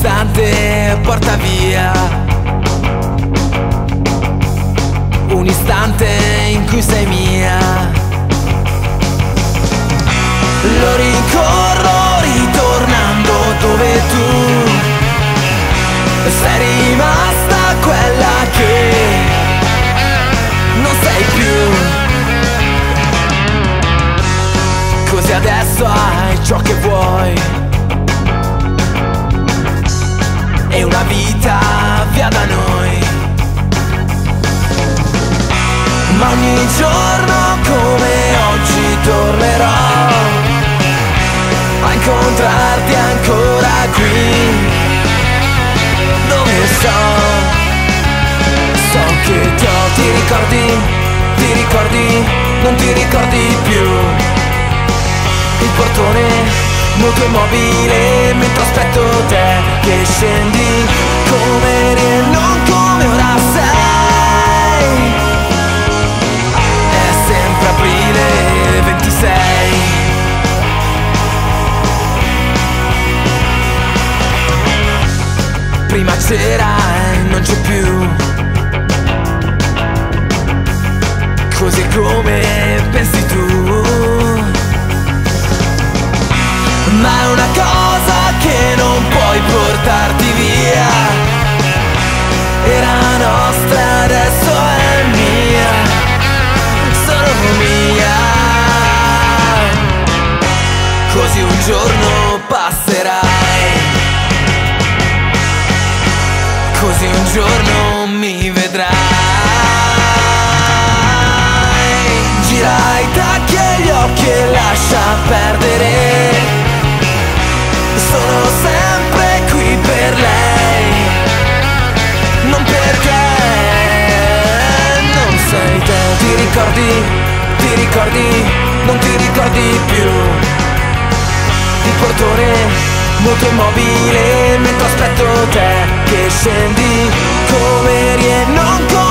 istante porta via, un istante in cui sei mia. Lo ricorro ritornando dove tu sei rimasta, quella che non sei più. Così adesso hai ciò che vuoi e una vita via da noi. Ma ogni giorno come oggi tornerò a incontrarti ancora qui, dove so che ti ricordi, non ti ricordi più il portone muto immobile mentre aspetto te che scendi, come eri e non come ora sei. È sempre aprile 26. Prima c'era e non c'è più, così come pensi tu. Ma è una cosa che non puoi portarti via, era nostra, adesso è mia, solo mia. Così un giorno passerai, così un giorno mi vedrai. Gira i tacchi e gli occhi e lascia perdere, sono sempre qui per lei, non perché non sei te. Ti ricordi, non ti ricordi più il portone muto immobile mentre aspetto te che scendi, come eri e non come